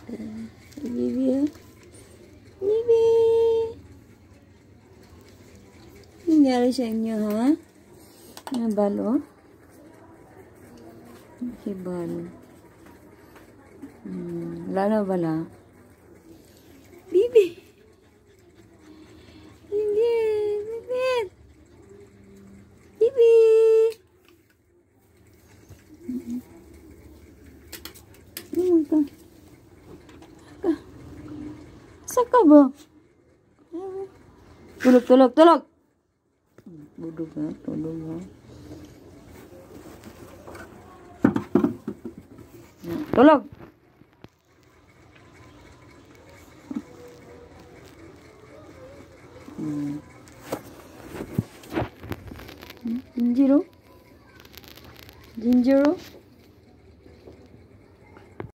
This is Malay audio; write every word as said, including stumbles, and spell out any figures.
Bibi. Bibi. Nangyari sa inyo, ha? Ang balo. Okay, balo. Hmm, wala na bala. Bibi. Bibi. Bibi. Bibi. Ano ka? Ka. Saka ba? Tulog, tulog, tulog. Budog na, tulog na. Tulog. Hmm. Ginger, Ginger.